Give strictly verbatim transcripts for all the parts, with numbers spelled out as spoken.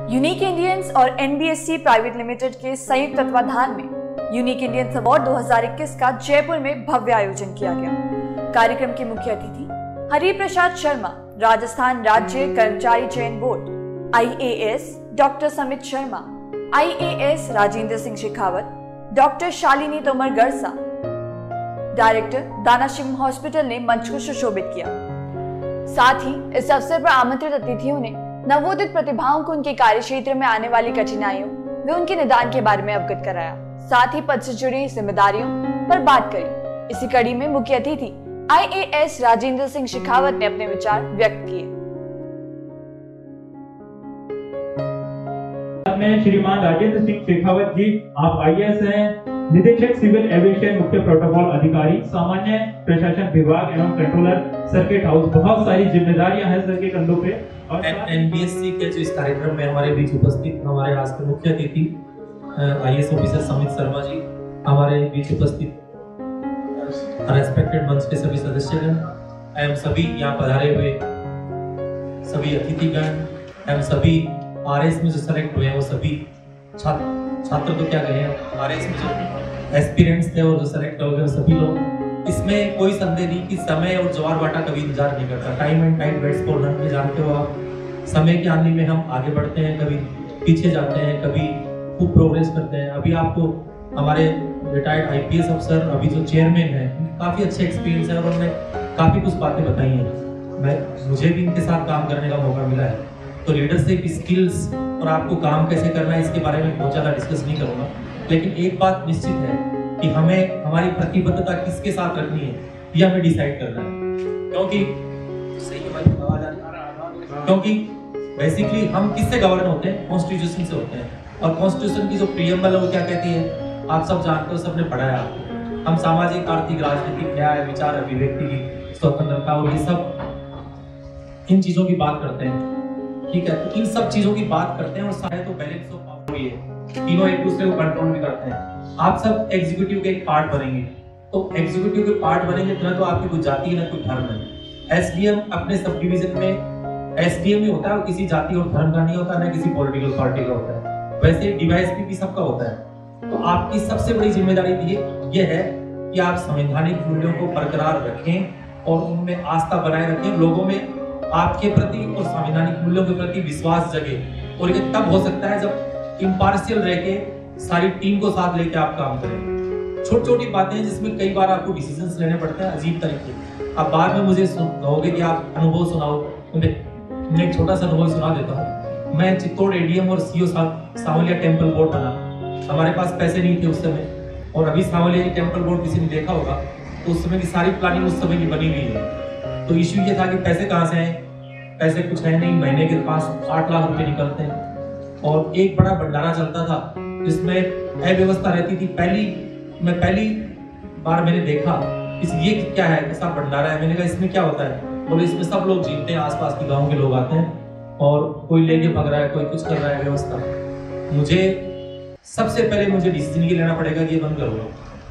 Unique Indians और NBSC private limited के संयुक्त तत्वाधान में यूनिक इंडियंस अवार्ड दो हज़ार इक्कीस का जयपुर में भव्य आयोजन किया गया। कार्यक्रम के मुख्य अतिथि हरि प्रसाद शर्मा, राजस्थान राज्य कर्मचारी चयन बोर्ड, IAS doctor Samit Sharma, IAS Rajendra Singh Shekhawat, doctor Shalini Tomar Garsa, director Dana Shivam hospital ने मंच को सुशोभित किया। साथ ही इस अवसर पर आमंत्रित अतिथियों ने नवोदित प्रतिभाओं को उनके कार्य क्षेत्र में आने वाली कठिनाइयों व उनके निदान के बारे में अवगत कराया। साथ ही पद से जुड़ी जिम्मेदारियों पर बात करी। इसी कड़ी में मुख्य अतिथि आईएएस राजेंद्र सिंह शेखावत ने अपने विचार व्यक्त किए। में श्रीमान राजेंद्र सिंह शेखावत जी, आप आईएएस हैं, निदेशक सिविल एविएशन, मुख्य प्रोटोकॉल अधिकारी, सामान्य प्रशासन विभाग एवं कंट्रोलर सर्किट हाउस। बहुत सारी जिम्मेदारियां हैं सर के कंधों पे। और एनबीएससी के जो इस कार्यक्रम में हमारे बीच उपस्थित हमारे आज के मुख्य अतिथि आईएएस ऑफिसर समित शर्मा जी, हमारे बीच उपस्थित रेस्पेक्टेड मंच के सभी सदस्यगण एवं सभी यहाँ पधारे हुए सभी अतिथिगण एवं सभी आरएस में जो सेलेक्ट हुए हैं वो सभी छात्र छात्र तो क्या कहें, आरएस में जो एस्पिरेंट्स थे और जो सेलेक्ट हो गए सभी लोग, इसमें कोई संदेह नहीं कि समय और ज्वार बाटा कभी इंतजार नहीं करता। Time and time waits for none में जानते हो आप, समय के आने में हम आगे बढ़ते हैं, कभी पीछे जाते हैं, कभी खूब प्रोग्रेस करते हैं। अभी आपको हमारे रिटायर्ड आईपीएस अफसर अभी जो चेयरमैन है, काफी अच्छे एक्सपीरियंस है और उन्होंने काफी कुछ बातें बताई हैं। मैं मुझे भी इनके साथ काम करने का मौका मिला है, तो लीडरशिप स्किल्स और आपको काम कैसे करना है इसके बारे में बहुत ज़्यादा डिस्कस नहीं करूँगा, लेकिन एक बात निश्चित है कि हमें हमारी प्रतिबद्धता किसके साथ रखनी है ये हमें डिसाइड करना है। क्योंकि सही हमारी आवाज आ रही है, क्योंकि बेसिकली हम किससे गवर्न होते हैं, कॉन्स्टिट्यूशन से होते हैं। और कॉन्स्टिट्यूशन की जो प्रीएम्बल है वो क्या कहती है, आप सब जानते हो, सबने पढ़ा है आपको। हम सामाजिक, आर्थिक, राजनीतिक, न्याय, विचार, अभिव्यक्ति की स्वतंत्रता और ये सब इन चीजों की बात करते हैं, ठीक है। तो इन सब चीजों की बात करते हैं और शायद तो बैलेंस ऑफ पावर ही है, तीनों एक दूसरे को कंट्रोल भी करते हैं। आप सब एग्जीक्यूटिव के एक पार्ट बनेंगे, तो एग्जीक्यूटिव के पार्ट बनेंगे तो ना तो आपकी कोई जाति है ना कोई धर्म है। एसडीएम अपने सब डिवीजन में एसडीएम ही होता है, किसी जाति और धर्म का नहीं होता, ना किसी पॉलिटिकल पार्टी का होता है। वैसे डीवाईएसपी भी सबका होता है। तो आपकी सबसे बड़ी जिम्मेदारी ये है कि आप संवैधानिक मूल्यों को बरकरार रखें और उनमें आस्था बनाए रखें, लोगों में आपके प्रति और संवैधानिक मूल्यों के प्रति विश्वास जगे। और ये तब हो सकता है जब इम्पार्शियल रह के सारी टीम को साथ लेके आप काम करें। छोटी छोटी बातें जिसमें कई बार आपको डिसीजंस लेने पड़ते हैं अजीब तरीके। अब बाद में मुझे कहोगे कि आप अनुभव सुनाओ, मैं एक छोटा सा अनुभव सुना देता हूँ। मैं चित्तौड़ एडीएम और सीओ सावलिया टेम्पल बोर्ड बना। हमारे पास पैसे नहीं थे उस समय, और अभी सावलिया टेम्पल बोर्ड किसी ने देखा होगा तो उस समय की सारी प्लानिंग उस समय की बनी हुई है। तो इश्यू ये था कि पैसे कहाँ से आए, पैसे कुछ है नहीं, महीने के पास आठ लाख रुपए निकलते हैं। और एक बड़ा भंडारा चलता था जिसमें अव्यवस्था रहती थी। पहली मैं पहली बार मैंने देखा इस ये क्या है, कैसा भंडारा है। मैंने कहा इसमें क्या होता है, बोले इसमें सब लोग जीतते हैं, आसपास के गाँव के लोग आते हैं और कोई लेके भग रहा है, कोई कुछ कर रहा है व्यवस्था। मुझे सबसे पहले मुझे डिसीजन ये लेना पड़ेगा कि ये बंद करो,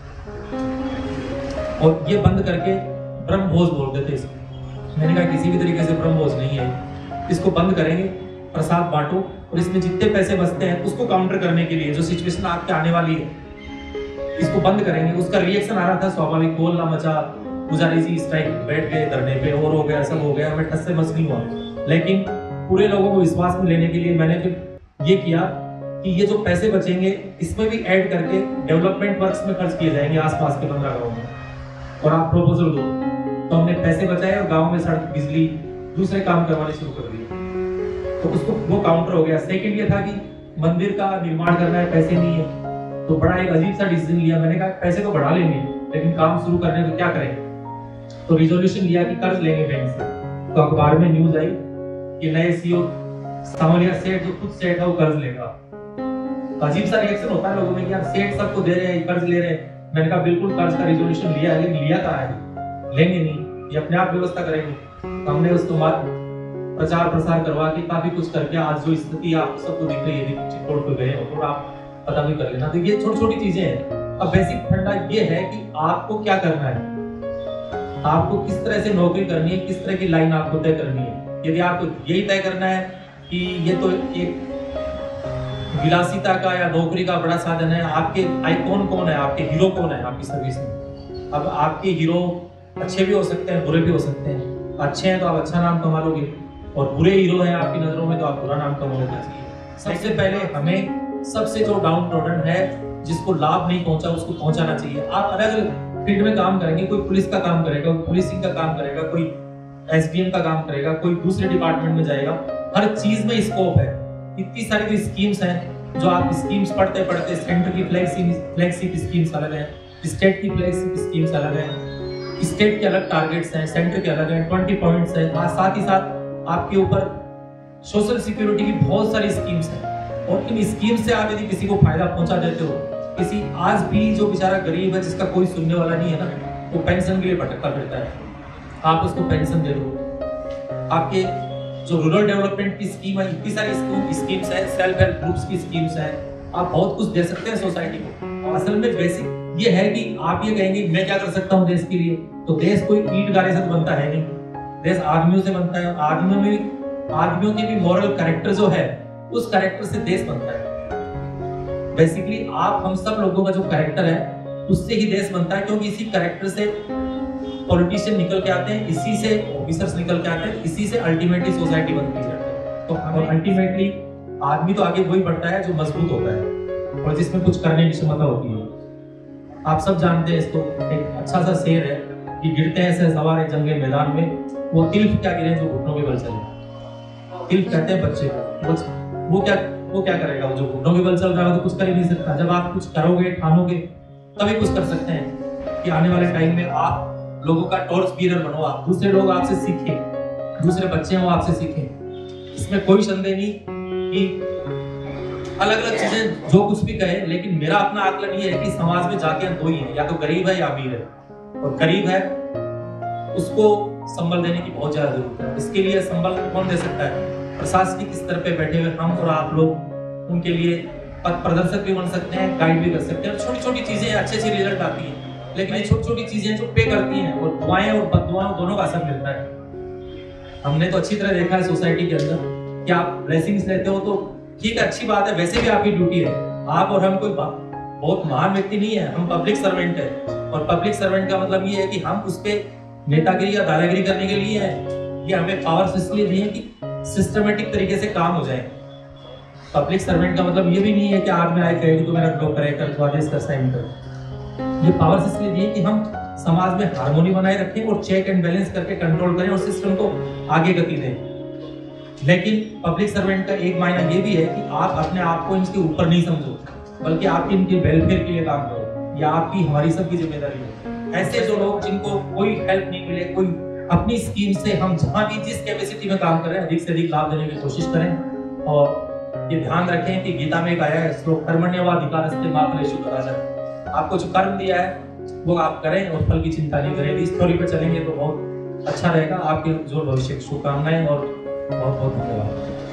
और ये बंद करके ब्रह्मभोज बोलते थे इसको। मैंने कहा किसी भी तरीके से ब्रह्मभोज नहीं है, इसको बंद करेंगे, प्रसाद बांटो, और इसमें जितने पैसे बचते हैं उसको काउंटर करने के लिए जो सिचुएशन आपके आने वाली है इसको बंद करेंगे। उसका रिएक्शन आ रहा था स्वाभाविक, गोल ना मचा, पुजारी जी इस टाइम बैठ गए धरने पे और हो गया, सब हो गया, हमें ठस से बस नहीं हुआ। लेकिन पूरे लोगों को विश्वास में लेने के लिए मैंने फिर ये किया कि ये जो पैसे बचेंगे इसमें भी ऐड करके डेवलपमेंट वर्क्स में खर्च किए जाएंगे आसपास के पंद्रह गाँव में, और आप प्रपोजल दो। तो हमने पैसे बचाए और गांव में सड़क, बिजली, दूसरे काम करवाने शुरू कर दिए। तो उसको वो काउंटर हो गया। सेकंड ये था कि मंदिर का निर्माण करना है, पैसे नहीं है, तो बड़ा एक अजीब सा डिसीजन लिया। मैंने कहा पैसे तो बढ़ा लेंगे लेकिन काम शुरू करने को क्या करें, तो रिजोल्यूशन लिया कि कर्ज लेंगे बैंक से। तो अखबार में न्यूज आई कि नए सीओ सावलिया सेठ जो खुद सेठ है वो कर्ज लेगा। तो अजीब सा रिएक्शन होता है लोगों में कि यार सेठ सबको दे रहे हैं, कर्ज ले रहे हैं। मैंने कहा बिल्कुल कर्ज का रिजोल्यूशन लिया है, लेकिन लिया कहाँ है, लेंगे नहीं, ये अपने आप व्यवस्था करेंगे। तो हमने उसको बाद प्रचार प्रसार करवा के काफी कुछ करके आज जो स्थिति आप सबको दिख रही है, चित्तौड़ पे गए हो थोड़ा आप पता भी कर लेना। तो ये छोटी छोटी चीजें हैं। अब बेसिक फंडा ये है कि आपको क्या करना है, आपको किस तरह से नौकरी करनी है, किस तरह की लाइन आपको तय करनी है। यदि आपको यही तय करना है कि ये तो एक विलासिता का या नौकरी का बड़ा साधन है। आपके आइकॉन कौन है, आपके हीरो कौन है आपकी सर्विस में। अब आपके हीरो अच्छे भी हो सकते हैं, बुरे भी हो सकते हैं। अच्छे हैं तो आप अच्छा नाम कमा लोगे, और बुरे हीरो हैं आपकी नजरों में तो आप बुरा नाम कमा लेना चाहिए। सबसे पहले हमें सबसे जो डाउन ट्रोडन है, जिसको लाभ नहीं पहुंचा, उसको पहुंचाना चाहिए। आप अलग अलग फील्ड में काम करेंगे, कोई पुलिस का काम करेगा, कोई पुलिसिंग का काम करेगा, कोई एसडीएम का काम करेगा, कोई दूसरे डिपार्टमेंट में जाएगा। हर चीज में स्कोप है। इतनी सारी स्कीम्स हैं जो आप स्कीम्स पढ़ते पढ़ते सेंटर की फ्लैगशिप फ्लैगशिप स्कीम्स अलग हैं, स्टेट की फ्लैगशिप स्कीम्स अलग हैं, स्टेट के अलग टारगेट्स हैं, सेंटर के अलग हैं, ट्वेंटी पॉइंट्स हैं। साथ ही साथ आपके ऊपर सोशल सिक्योरिटी की बहुत सारी स्कीम्स हैं, और इन स्कीम से आप यदि किसी को फायदा पहुंचा देते हो, किसी आज भी जो बेचारा गरीब है जिसका कोई सुनने वाला नहीं है ना, वो पेंशन के लिए भटकता फिरता है, आप उसको पेंशन दे दो। आपके जो रूरल डेवलपमेंट की स्कीम है, इतनी सारी स्कीम्स है, सेल्फ हेल्प ग्रुप्स की स्कीम्स है, आप बहुत कुछ दे सकते हैं सोसाइटी को। असल में बेसिक ये है कि आप ये कहेंगे मैं क्या कर सकता हूँ देश के लिए, तो देश कोई ईंट गारे से तो बनता है नहीं, देश आदमियों से बनता है। आदमियों में आदमियों के भी मॉरल कैरेक्टर जो है, उस कैरेक्टर से देश बनता है। बेसिकली आप हम सब लोगों का जो कैरेक्टर है, उससे ही देश बनता है, क्योंकि इसी कैरेक्टर से पॉलिटिशियन निकल के आते हैं, इसी से ऑफिसर्स निकल के आते हैं, इसी से अल्टीमेटली सोसाइटी बनती है। तो और अल्टीमेटली आदमी तो आगे वही बढ़ता है जो मजबूत होता है और जिसमें कुछ करने की क्षमता होती है। आप सब जानते हैं इसको, एक अच्छा सा शेर है कि गिरते हैं ऐसे सवार जंगे मैदान में, वो तिल्फ क्या गिरे जो घुटनों के बल चले। तिल्फ कहते हैं बच्चे को, वो क्या वो क्या करेगा, वो जो घुटनों के बल चल रहा है तो कुछ कर ही नहीं सकता। जब आप कुछ करोगे, ठानोगे, तभी कुछ कर सकते हैं कि आने वाले टाइम में आप लोगों का टॉर्च बीरर बनो, आप दूसरे लोग आपसे सीखें, दूसरे बच्चे हैं वो आपसे सीखें। इसमें कोई संदेह नहीं कि अलग अलग चीजें जो कुछ भी कहे, लेकिन मेरा अपना आकलन ये है कि समाज में जाके दो ही है, या तो गरीब है या अमीर है। और गरीब है उसको संबल देने की बहुत ज्यादा जरूरत है। इसके लिए संबल कौन दे सकता है? प्रशासनिक स्तर पे बैठे हुए हम और आप लोग उनके लिए पथ प्रदर्शक भी बन सकते हैं, गाइड भी कर सकते हैं। छोटी छोटी चीजें अच्छे अच्छे रिजल्ट आती हैं, लेकिन ये छोटी छोटी चीजें जो पे करती हैं, और दुआएं और बददुआएं दोनों का असर मिलता है। हमने तो अच्छी तरह देखा है सोसाइटी के अंदर कि आप ब्लेसिंग्स लेते हो तो ठीक है, अच्छी बात है, वैसे भी आपकी ड्यूटी है। आप और हम कोई बहुत महान व्यक्ति नहीं है, हम पब्लिक सर्वेंट है। और पब्लिक सर्वेंट का मतलब ये है कि हम उस पे नेतागिरी या दादागिरी करने के लिए है, ये हमें पावर्स इसलिए दी है कि सिस्टमेटिक तरीके से काम हो जाए। पब्लिक सर्वेंट का मतलब ये भी नहीं है कि आज में आए कहेगी तो मेरा ब्लॉक करे, कल तो आदेश का साइन कर। ये पावर्स इसलिए दी है कि हम समाज में हार्मोनी बनाए रखें और चेक एंड बैलेंस करके कंट्रोल करें और सिस्टम को आगे गति दें। लेकिन पब्लिक सर्वेंट का एक मायना ये भी है कि आप अपने आप को इनके ऊपर नहीं समझो, बल्कि आपकी इनके वेलफेयर के लिए काम करो, या आपकी हमारी सबकी जिम्मेदारी है। ऐसे जो लोग जिनको कोई हेल्प नहीं मिले, कोई अपनी स्कीम से हम जहां भी जिस कैपेसिटी में काम करें अधिक से अधिक लाभ देने की कोशिश करें। और ये ध्यान रखें कि गीता में एक आया है श्लोक, कर्मण्येवाधिकारस्ते मा फलेषु कदाचन। आपको जो कर्म दिया है वो आप करें और फल की चिंता नहीं करें। इस स्टोरी पे चलेंगे तो बहुत अच्छा रहेगा। आपके जो भविष्य की शुभकामनाएं और बहुत बहुत धन्यवाद।